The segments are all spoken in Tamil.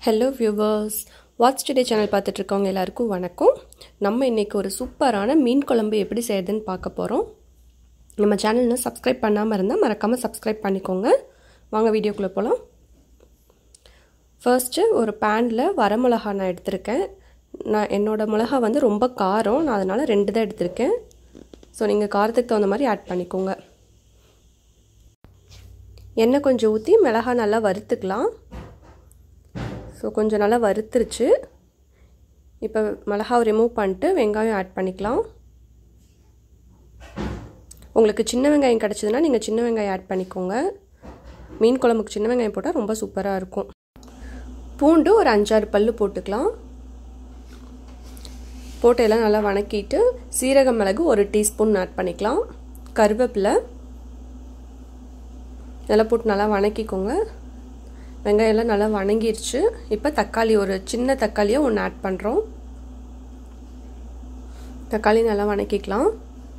Hello viewers, Whatz Today channel பார்த்துட்டு இருக்கவங்க எல்லாருக்கும் வணக்கம். நம்ம இன்னைக்கு ஒரு சூப்பரான மீன் குழம்பு எப்படி செய்யறதுன்னு பார்க்க போறோம். நம்ம சேனலை சப்ஸ்கிரைப் பண்ணாம இருந்தா மறக்காம சப்ஸ்கிரைப் பண்ணிக்கோங்க. வாங்க வீடியோக்குள்ள போலாம். ஃபர்ஸ்ட் ஒரு panல வரமிளகாய் நான் எடுத்துர்க்கேன். நான் என்னோட மிளகாய் வந்து ரொம்ப காரம், நான் அதனால 2 தான் எடுத்துர்க்கேன். சோ நீங்க காரத்துக்கு தகுந்த மாதிரி ஆட் பண்ணிக்கோங்க. எண்ணெய் கொஞ்சம் ஊத்தி மிளகாய் நல்லா வறுத்துக்கலாம். So கொஞ்சம் நல்லா வறுத்துருச்சு. இப்போ மிளகாவை ரிமூவ் பண்ணிட்டு வெங்காயம் ஆட் பண்ணிக்கலாம். உங்களுக்கு சின்ன வெங்காயம் கிடைச்சதுன்னா நீங்க சின்ன வெங்காயம் ஆட் பண்ணிக்கோங்க. மீன் குழம்புக்கு சின்ன வெங்காயம் போட்டா ரொம்ப சூப்பரா இருக்கும். பூண்டு ஒரு 5-6 பல்லு போட்டுக்கலாம். போட்டு எல்லாம் நல்லா வணக்கிட்டு சீரகம் மிளகு 1 டீஸ்பூன் ஆட் பண்ணிக்கலாம். கறிவேப்பிலை இதெல்லாம் போட்டு நல்லா வணக்கிக்கோங்க. வெங்காயம் எல்லாம் நல்லா வணங்கிருச்சு. இப்போ தக்காளி ஒரு சின்ன தக்காளியை ஒன்று ஆட் பண்ணுறோம். தக்காளி நல்லா வணக்கிக்கலாம்.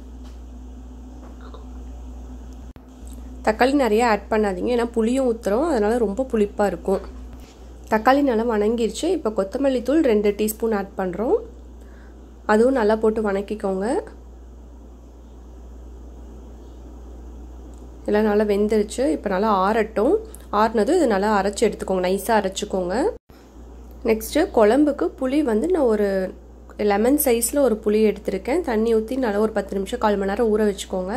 தக்காளி நிறைய ஆட் பண்ணாதீங்க, ஏன்னா புளியும் ஊற்றுறோம், அதனால ரொம்ப புளிப்பாக இருக்கும். தக்காளி நல்லா வணங்கிருச்சு. இப்போ கொத்தமல்லி தூள் 2 டீஸ்பூன் ஆட் பண்ணுறோம். அதுவும் நல்லா போட்டு வணக்கிக்கோங்க. எல்லாம் நல்லா வெந்துருச்சு. இப்போ நல்லா ஆறட்டும். ஆறுனதும் இது நல்லா அரைச்சி எடுத்துக்கோங்க, நைஸாக அரைச்சிக்கோங்க. நெக்ஸ்ட்டு குழம்புக்கு புளி வந்து நான் ஒரு லெமன் சைஸில் ஒரு புளி எடுத்திருக்கேன். தண்ணி ஊற்றி நல்லா ஒரு 10 நிமிஷம் 1/4 மணி நேரம் ஊற வச்சுக்கோங்க.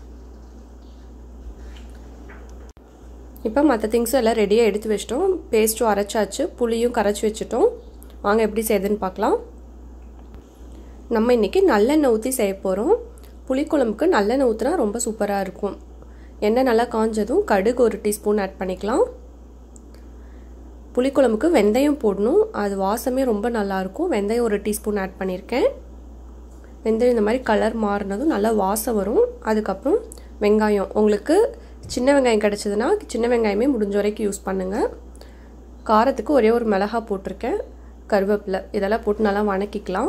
இப்போ மற்ற திங்ஸும் எல்லாம் ரெடியாக எடுத்து வச்சிட்டோம். பேஸ்ட்டும் அரைச்சாச்சு, புளியும் கரைச்சி வச்சுட்டோம். வாங்க எப்படி செய்யுதுன்னு பார்க்கலாம். நம்ம இன்றைக்கி நல்லெண்ணெய் ஊற்றி செய்ய போகிறோம். புளிக்குழம்புக்கு நல்லெண்ணெய் ஊற்றினா ரொம்ப சூப்பராக இருக்கும். எண்ணெய் நல்லா காஞ்சதும் கடுகு 1 டீஸ்பூன் ஆட் பண்ணிக்கலாம். புளிக்குழம்புக்கு வெந்தயம் போடணும், அது வாசமே ரொம்ப நல்லாயிருக்கும். வெந்தயம் 1 டீஸ்பூன் ஆட் பண்ணியிருக்கேன். வெந்தயம் இந்த மாதிரி கலர் மாறினதும் நல்லா வாசம் வரும். அதுக்கப்புறம் வெங்காயம், உங்களுக்கு சின்ன வெங்காயம் கிடச்சதுன்னா சின்ன வெங்காயமே முடிஞ்ச வரைக்கும் யூஸ் பண்ணுங்கள். காரத்துக்கு ஒரே ஒரு மிளகாய் போட்டிருக்கேன். கருவேப்பிலை இதெல்லாம் போட்டு நல்லா வணக்கிக்கலாம்.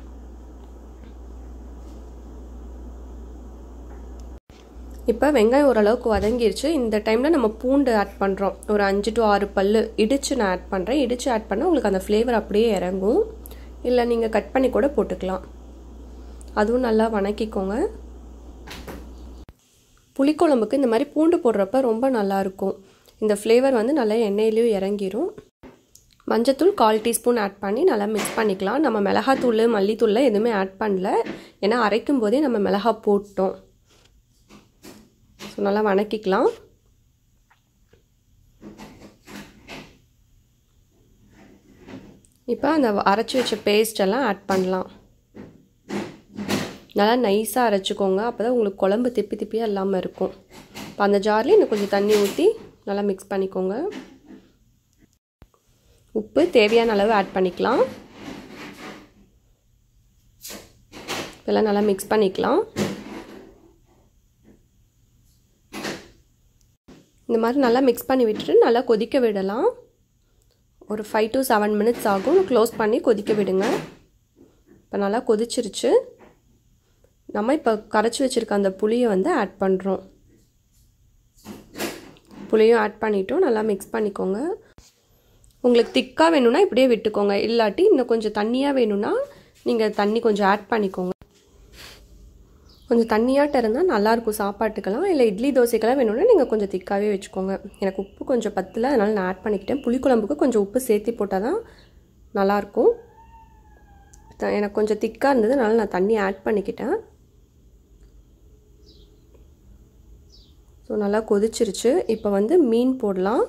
இப்போ வெங்காயம் ஓரளவுக்கு வதங்கிருச்சு. இந்த டைமில் நம்ம பூண்டு ஆட் பண்ணுறோம். ஒரு 5 to 6 பல்லு இடித்து நான் ஆட் பண்ணுறேன். இடித்து ஆட் பண்ணால் உங்களுக்கு அந்த ஃப்ளேவர் அப்படியே இறங்கும். இல்லை நீங்கள் கட் பண்ணி கூட போட்டுக்கலாம். அதுவும் நல்லா வணக்கிக்கோங்க. புளிக்குழம்புக்கு இந்த மாதிரி பூண்டு போடுறப்ப ரொம்ப நல்லாயிருக்கும். இந்த ஃப்ளேவர் வந்து நல்லா எண்ணெயிலையும் இறங்கிரும். மஞ்சத்தூள் 1/4 டீஸ்பூன் ஆட் பண்ணி நல்லா மிக்ஸ் பண்ணிக்கலாம். நம்ம மிளகாத்தூள் மல்லித்தூளில் எதுவுமே ஆட் பண்ணல, ஏன்னா அரைக்கும் போதே நம்ம மிளகாய் போட்டோம். ஸோ நல்லா வணக்கிக்கலாம். இப்போ அந்த அரைச்சி வச்ச பேஸ்ட் எல்லாம் ஆட் பண்ணலாம். நல்லா நைஸாக அரைச்சிக்கோங்க, அப்போ தான் உங்களுக்கு குழம்பு திப்பி திப்பியாக இல்லாமல் இருக்கும். இப்போ அந்த ஜார்லேயும் இன்னும் கொஞ்சம் தண்ணி ஊற்றி நல்லா மிக்ஸ் பண்ணிக்கோங்க. உப்பு தேவையான அளவு ஆட் பண்ணிக்கலாம். இதெல்லாம் நல்லா மிக்ஸ் பண்ணிக்கலாம். இந்த மாதிரி நல்லா மிக்ஸ் பண்ணி விட்டுட்டு நல்லா கொதிக்க விடலாம். ஒரு 5 to 7 மினிட்ஸ் ஆகும். க்ளோஸ் பண்ணி கொதிக்க விடுங்க. இப்போ நல்லா கொதிச்சிருச்சு. நம்ம இப்போ கரைச்சி வச்சுருக்க அந்த புளியை வந்து ஆட் பண்ணுறோம். புளியும் ஆட் பண்ணிவிட்டோம். நல்லா மிக்ஸ் பண்ணிக்கோங்க. உங்களுக்கு திக்காக வேணும்னா இப்படியே விட்டுக்கோங்க, இல்லாட்டி இன்னும் கொஞ்சம் தண்ணியாக வேணும்னா நீங்கள் தண்ணி கொஞ்சம் ஆட் பண்ணிக்கோங்க. கொஞ்சம் தண்ணியாட்ட இருந்தால் நல்லாயிருக்கும் சாப்பாட்டுக்கெல்லாம். இல்லை இட்லி தோசைக்கெல்லாம் வேணும்னா நீங்கள் கொஞ்சம் திக்காகவே வச்சுக்கோங்க. எனக்கு உப்பு கொஞ்சம் பத்தல, அதனால் நான் ஆட் பண்ணிக்கிட்டேன். புளிக்குழம்புக்கு கொஞ்சம் உப்பு சேர்த்து போட்டால் தான் நல்லாயிருக்கும். எனக்கு கொஞ்சம் திக்காக இருந்தது, அதனால் நான் தண்ணி ஆட் பண்ணிக்கிட்டேன். ஸோ நல்லா கொதிச்சிருச்சு. இப்போ வந்து மீன் போடலாம்.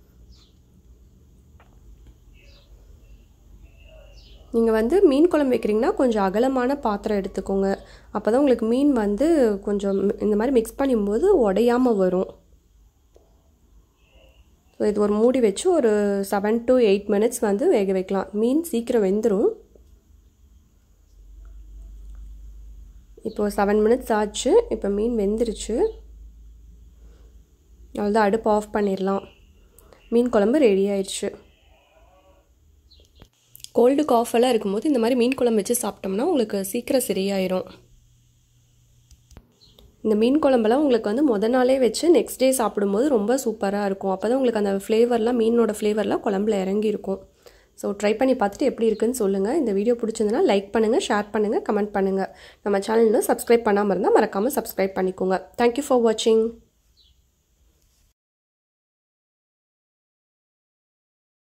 நீங்கள் வந்து மீன் குழம்பு வைக்கிறீங்கன்னா கொஞ்சம் அகலமான பாத்திரம் எடுத்துக்கோங்க. அப்போ தான் உங்களுக்கு மீன் வந்து கொஞ்சம் இந்த மாதிரி மிக்ஸ் பண்ணும்போது உடையாமல் வரும். ஸோ இது ஒரு மூடி வச்சு ஒரு 7 to 8 மினிட்ஸ் வந்து வேக வைக்கலாம். மீன் சீக்கிரம் வெந்துடும். இப்போது 7 மினிட்ஸ் ஆச்சு. இப்போ மீன் வெந்துருச்சு. அவ்வளோதான், அடுப்பு ஆஃப் பண்ணிடலாம். மீன் குழம்பு ரெடி ஆயிடுச்சு. கோல்டு காஃபெல்லாம் இருக்கும்போது இந்த மாதிரி மீன் குழம்பு வச்சு சாப்பிட்டோம்னா உங்களுக்கு சீக்கிரம் சரியாயிரும். இந்த மீன் குழம்பெல்லாம் உங்களுக்கு வந்து முத நாளே வச்சு நெக்ஸ்ட் டே சாப்பிடும்போது ரொம்ப சூப்பராக இருக்கும். அப்போ தான் உங்களுக்கு அந்த ஃப்ளேவர்லாம் மீனோட ஃப்ளேவர்லாம் குழம்புல இறங்கி இருக்கும். ஸோ ட்ரை பண்ணி பார்த்துட்டு எப்படி இருக்குன்னு சொல்லுங்கள். இந்த வீடியோ பிடிச்சிருந்தனா லைக் பண்ணுங்கள், ஷேர் பண்ணுங்கள், கமெண்ட் பண்ணுங்கள். நம்ம சேனலில் சப்ஸ்கிரைப் பண்ணாமல் இருந்தால் மறக்காமல் சப்ஸ்கிரைப் பண்ணிக்கோங்க. தேங்க்யூ ஃபார் வாட்சிங்.